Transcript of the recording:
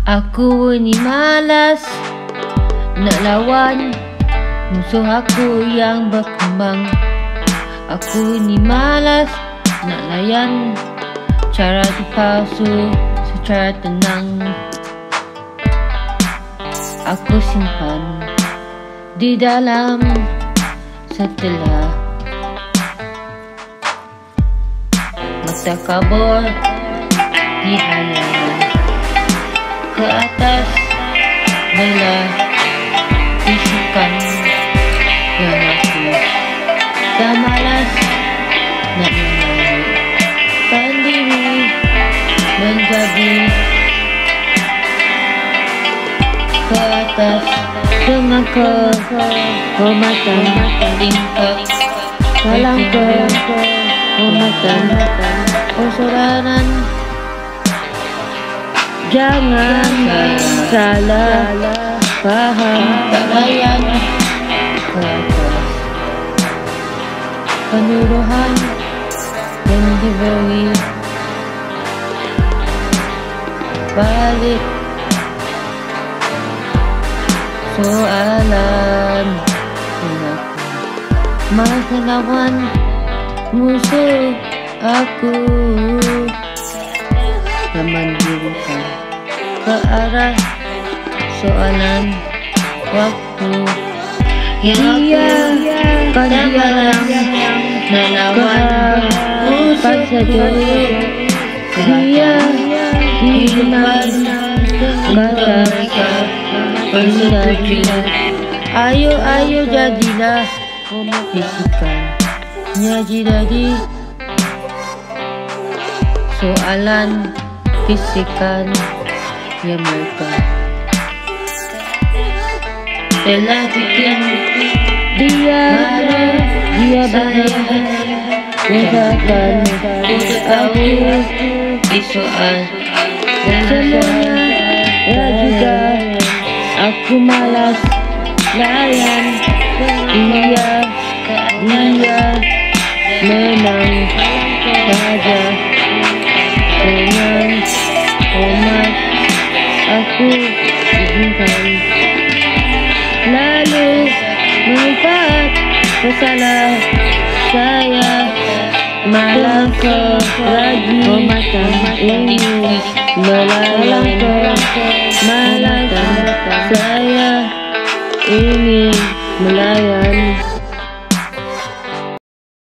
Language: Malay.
Aku ni malas nak lawan musuh aku yang berkembang. Aku ni malas nak layan cara dipalsu secara tenang. Aku simpan di dalam setelah mata kabur di hayangan ke atas belah bisikan yang aku dah malas nak menaikkan diri menjadi ke atas dengan kehormatan tingkat dalam kehormatan persaudaraan. Jangan salah faham, tak layan ke atas penuduhan yang diberi balik soalan masa lawan musuh aku yang mandirikan ke arah soalan waktu yang aku kadang melawan musuh saja. Dia hilang kata bersetuju. Ayo jadilah bisikannya jadi soalan bisikan yang mereka telah bikin dia banyak menjelaskan aku di soal semuanya ya juga aku malas layan dia menang saja dengan hormat aku izinkan lalu mengupat kesalahan saya malam lagi hormatan ini melayan malam saya ingin melayan